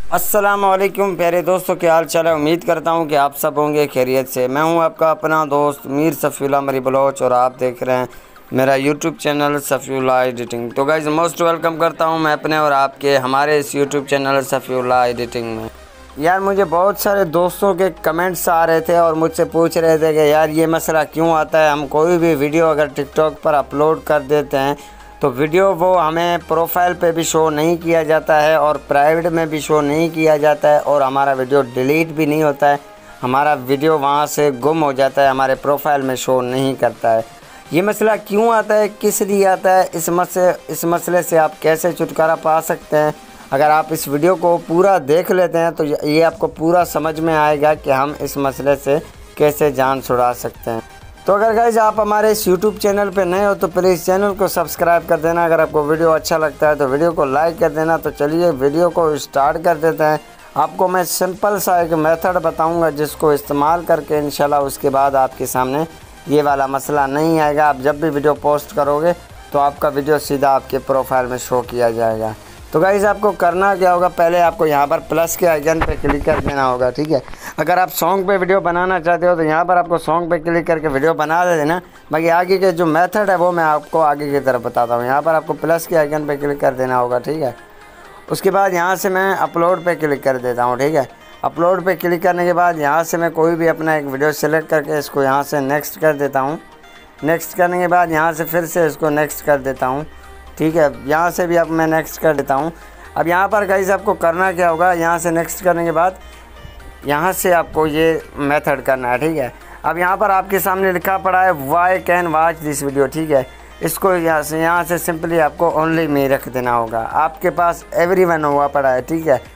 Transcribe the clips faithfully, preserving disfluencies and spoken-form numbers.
अस्सलाम वालेकुम प्यारे दोस्तों, क्या हाल चाल है। उम्मीद करता हूँ कि आप सब होंगे खैरियत से। मैं हूँ आपका अपना दोस्त मीर सफ़ीउल्लाह मरी बलोच और आप देख रहे हैं मेरा यूट्यूब चैनल सफ़ीउल्लाह एडिटिंग। तो गाइज़ मोस्ट वेलकम करता हूँ मैं अपने और आपके हमारे इस यूट्यूब चैनल सफ़ीउल्लाह एडिटिंग में। यार मुझे बहुत सारे दोस्तों के कमेंट्स आ रहे थे और मुझसे पूछ रहे थे कि यार ये मसला क्यों आता है, हम कोई भी वीडियो अगर टिकटॉक पर अपलोड कर देते हैं तो वीडियो वो हमें प्रोफाइल पे भी शो नहीं किया जाता है और प्राइवेट में भी शो नहीं किया जाता है और हमारा वीडियो डिलीट भी नहीं होता है। हमारा वीडियो वहाँ से गुम हो जाता है, हमारे प्रोफाइल में शो नहीं करता है। ये मसला क्यों आता है, किस लिए आता है, इस मसले इस मसले से आप कैसे छुटकारा पा सकते हैं। अगर आप इस वीडियो को पूरा देख लेते हैं तो ये आपको पूरा समझ में आएगा कि हम इस मसले से कैसे जान छुड़ा सकते हैं। तो अगर गाइज आप हमारे इस यूट्यूब चैनल पे नए हो तो प्लीज़ चैनल को सब्सक्राइब कर देना। अगर आपको वीडियो अच्छा लगता है तो वीडियो को लाइक कर देना। तो चलिए वीडियो को स्टार्ट कर देते हैं। आपको मैं सिंपल सा एक मेथड बताऊंगा जिसको इस्तेमाल करके इंशाल्लाह उसके बाद आपके सामने ये वाला मसला नहीं आएगा। आप जब भी वीडियो पोस्ट करोगे तो आपका वीडियो सीधा आपके प्रोफाइल में शो किया जाएगा। तो गाइज़ आपको करना क्या होगा, पहले आपको यहाँ पर प्लस के आइकन पे क्लिक कर देना होगा, ठीक है। अगर आप सॉन्ग पे वीडियो बनाना चाहते हो तो यहाँ पर आपको सॉन्ग पे क्लिक करके वीडियो बना देना। बाकी आगे के जो मेथड है वो मैं आपको आगे की तरफ बताता हूँ। यहाँ पर आपको प्लस के आइकन पे क्लिक कर देना होगा, ठीक है। उसके बाद यहाँ से मैं अपलोड पे क्लिक कर देता हूँ, ठीक है। अपलोड पे क्लिक करने के बाद यहाँ से मैं कोई भी अपना एक वीडियो सेलेक्ट करके इसको यहाँ से नेक्स्ट कर देता हूँ। नेक्स्ट करने के बाद यहाँ से फिर से इसको नेक्स्ट कर देता हूँ, ठीक है। यहाँ से भी अब मैं नेक्स्ट कर देता हूँ। अब यहाँ पर गाइस आपको करना क्या होगा, यहाँ से नेक्स्ट करने के बाद यहाँ से आपको ये मेथड करना है, ठीक है। अब यहाँ पर आपके सामने लिखा पड़ा है why can watch this video, ठीक है। इसको यहाँ से यहाँ से सिंपली आपको ओनली मी रख देना होगा। आपके पास एवरीवन हुआ पड़ा है, ठीक है।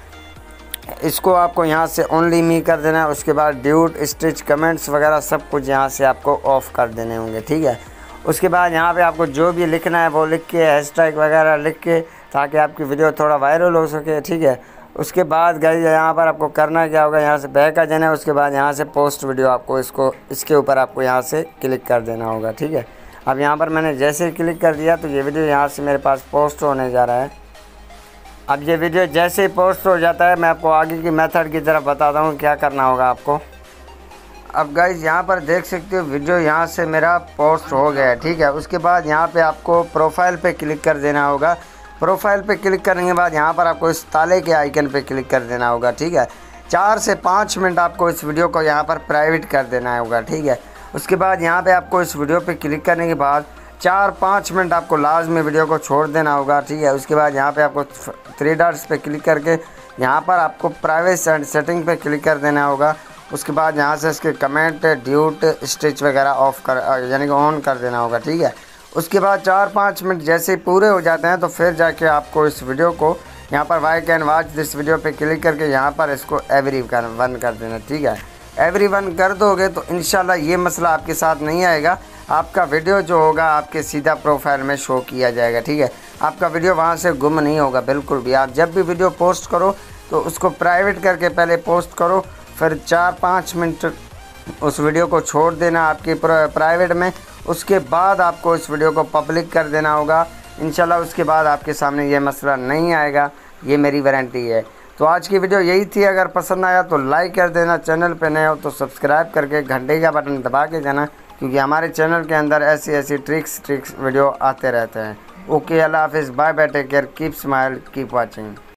इसको आपको यहाँ से ओनली मी कर देना है। उसके बाद ड्यूट स्टिच कमेंट्स वगैरह सब कुछ यहाँ से आपको ऑफ़ कर देने होंगे, ठीक है। उसके बाद यहाँ पे आपको जो भी लिखना है वो लिख के हैशटैग वगैरह लिख के, ताकि आपकी वीडियो थोड़ा वायरल हो सके, ठीक है। उसके बाद गाइस यहाँ पर आपको करना क्या होगा, यहाँ से बैक आ जाना है। उसके बाद यहाँ से पोस्ट वीडियो आपको इसको इसके ऊपर आपको यहाँ से क्लिक कर देना होगा, ठीक है। अब यहाँ पर मैंने जैसे ही क्लिक कर दिया तो ये वीडियो यहाँ से मेरे पास पोस्ट होने जा रहा है। अब ये वीडियो जैसे ही पोस्ट हो जाता है मैं आपको आगे की मेथड की तरफ बताता हूँ क्या करना होगा आपको। अब गाइज यहाँ पर देख सकते हो वीडियो यहाँ से मेरा पोस्ट हो गया है, ठीक है। उसके बाद यहाँ पे आपको प्रोफाइल पे क्लिक कर देना होगा। प्रोफाइल पे क्लिक करने के बाद यहाँ पर आपको इस ताले के आइकन पे क्लिक कर देना होगा, ठीक है। चार से पाँच मिनट आपको इस वीडियो को यहाँ पर प्राइवेट कर देना होगा, ठीक है। उसके बाद यहाँ पे आपको इस वीडियो पे क्लिक करने के बाद चार पाँच मिनट आपको लाजमी वीडियो को छोड़ देना होगा, ठीक है। उसके बाद यहाँ पर आपको थ्री डॉट्स पे क्लिक करके यहाँ पर आपको प्राइवेट एंड सेटिंग पे क्लिक कर देना होगा। उसके बाद यहाँ से इसके कमेंट ड्यूट स्टिच वगैरह ऑफ कर यानी कि ऑन कर देना होगा, ठीक है। उसके बाद चार पाँच मिनट जैसे ही पूरे हो जाते हैं तो फिर जाके आपको इस वीडियो को यहाँ पर why can watch this video पे क्लिक करके यहाँ पर इसको एवरी वन कर देना, ठीक है। एवरी वन कर दोगे तो इंशाल्लाह ये मसला आपके साथ नहीं आएगा। आपका वीडियो जो होगा आपके सीधा प्रोफाइल में शो किया जाएगा, ठीक है। आपका वीडियो वहाँ से गुम नहीं होगा बिल्कुल भी। आप जब भी वीडियो पोस्ट करो तो उसको प्राइवेट करके पहले पोस्ट करो, फिर चार पाँच मिनट उस वीडियो को छोड़ देना आपकी प्राइवेट में। उसके बाद आपको इस वीडियो को पब्लिक कर देना होगा इंशाल्लाह। उसके बाद आपके सामने ये मसला नहीं आएगा, ये मेरी वारंटी है। तो आज की वीडियो यही थी। अगर पसंद आया तो लाइक कर देना, चैनल पे नए हो तो सब्सक्राइब करके घंटे का बटन दबा के जाना, क्योंकि हमारे चैनल के अंदर ऐसी ऐसी ट्रिक्स ट्रिक्स वीडियो आते रहते हैं। ओके, अल्लाह हाफिज़, bye bye, take care, keep smile, keep watching.